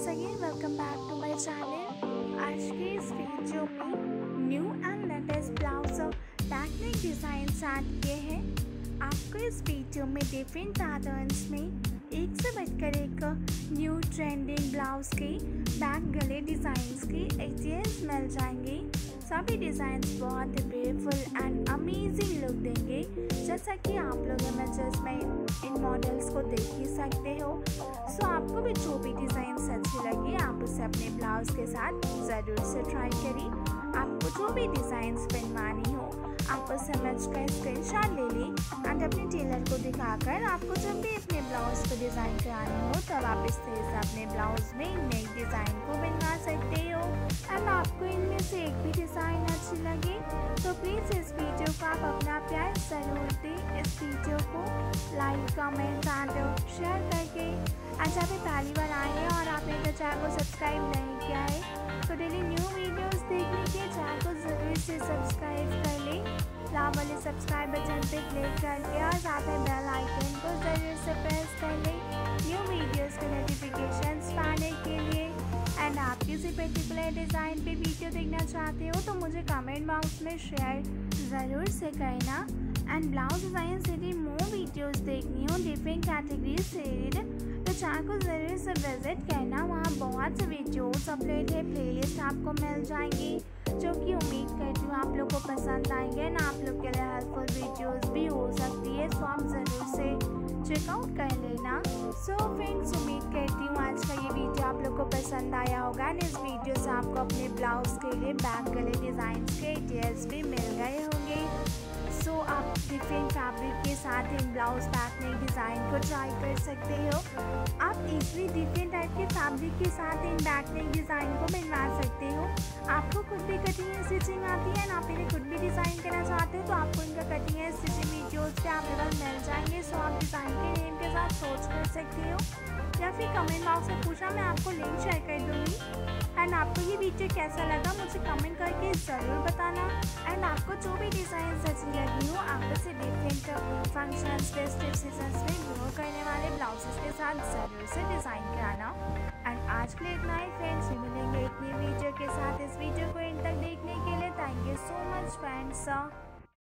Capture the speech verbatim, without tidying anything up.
Again welcome back to my channel. आज के इस वीडियो में new and latest blouse technique design start किए हैं। आपको इस वीडियो में डिफरेंट पैटर्न्स में एक से बढ़कर एक न्यू ट्रेंडिंग ब्लाउज के बैक गले डिज़ाइंस के आइडियाज मिल जाएंगे। सभी डिज़ाइंस बहुत ब्यूटीफुल एंड अमेजिंग लुक देंगे, जैसा कि आप लोग इमेजेस में इन मॉडल्स को देख ही सकते हो। सो आपको भी जो भी डिज़ाइंस अच्छी लगे आप उसे अपने ब्लाउज के साथ ज़रूर से ट्राई करिए। आपको जो भी डिज़ाइंस बनवानी हो आप उस इमेज का स्क्रीनशॉट ले लें एंड अपने टेलर को दिखाकर आपको जब भी अपने ब्लाउज को डिज़ाइन करानी हो तब आप इस तरह से अपने ब्लाउज में नई डिज़ाइन को बनवा सकते हो। एंड आपको इनमें से एक भी डिज़ाइन अच्छी लगे तो प्लीज़ इस वीडियो को आप अपना प्यार ज़रूर दें। इस वीडियो को लाइक कमेंट एंड शेयर करके। आज आप पहली बार आए हैं और आपने तो चैनल को सब्सक्राइब नहीं किया है तो डेली न्यू वीडियोस देखने के चैनल को ज़रूर से सब्सक्राइब कर लें। लाल वाले सब्सक्राइब बटन पे क्लिक करके और साथ में बेल आइकन को ज़रूर से प्रेस कर लें न्यू वीडियोस के नोटिफिकेशंस पाने के लिए। एंड आप किसी पर्टिकुलर डिज़ाइन पे वीडियो देखना चाहते हो तो मुझे कमेंट बॉक्स में शेयर ज़रूर से करना। एंड ब्लाउज डिज़ाइन से भी मोर वीडियोस देखनी हो डिफरेंट कैटेगरीज से तो चैनल को ज़रूर से विजिट करना। वहाँ बहुत से वीडियोस अपलोड है, प्लेलिस्ट आपको मिल जाएंगी जो कि उम्मीद करती हूँ आप लोग को पसंद आएंगे एंड आप लोग के लिए हेल्पफुल वीडियोस भी हो सकती है। सो आप ज़रूर से चेकआउट कर लेना। सो फ्रेंड्स, उम्मीद करती हूँ आज का ये वीडियो आप लोग को पसंद आया होगा एंड इस वीडियो से आपको अपने ब्लाउज के लिए बैक गले डिज़ाइन के आइडियाज भी मिल गए होंगे। सो so, आप डिफरेंट फैब्रिक के साथ इन ब्लाउज बैक नई डिज़ाइन को ट्राई कर सकते हो। आप इजली डिफरेंट टाइप के फैब्रिक के साथ इन बैक नई डिज़ाइन को बनवा सकते हो। आपको खुद भी कटिंग एंड स्टिचिंग आती है एंड आप इन्हें खुद भी डिज़ाइन करना चाहते हो तो आपको इनका कटिंग एंड स्टिचिंग वीडियोज़ पे अवेलेबल मिल जाएंगे। सो आप डिज़ाइन के नेम के साथ सोच कर सकते हो या फिर कमेंट बॉक्स में पूछा, मैं आपको लिंक शेयर कर दूँगी। एंड आपको ये वीडियो कैसा लगा मुझे कमेंट करके ज़रूर बताना। एंड आपको जो भी डिज़ाइन अच्छी लगी हो आप उसे डिफरेंट फंक्शंस फेस्टिव सीजन्स में ग्रो करने वाले ब्लाउजेस के साथ ज़रूर से डिज़ाइन कराना। एंड आज के लिए इतना ही फ्रेंड्स, मिलेंगे एक नई वीडियो के साथ। इस वीडियो को इन तक देखने के लिए thank you so much friends.